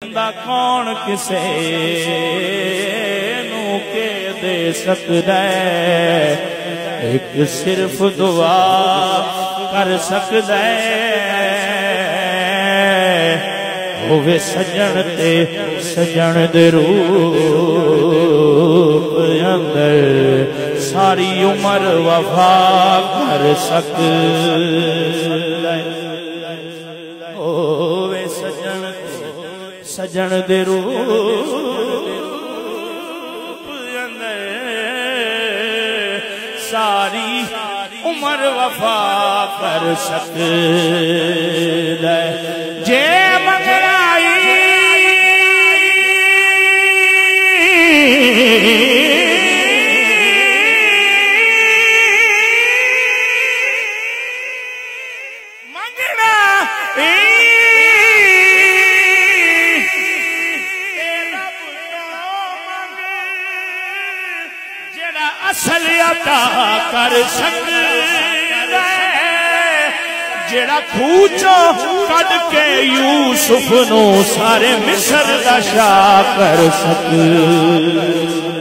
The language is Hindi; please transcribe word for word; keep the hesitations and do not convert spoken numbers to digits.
बंदा कौन किसे नू के दे सकदा है, एक सिर्फ दुआ कर सकदा है। होवे सजन ते सजन दे रूप अंदर सारी उम्र वफा कर सकदा है। होवे सजन सजन दे रूप अंदर सारी उम्र वफा कर सकदा है। जे मंगराई मंगना असल अता कर सकदा है, जेड़ा खूचो कद के यूसुफ नू सारे मिस्र दा शाह कर सकदा।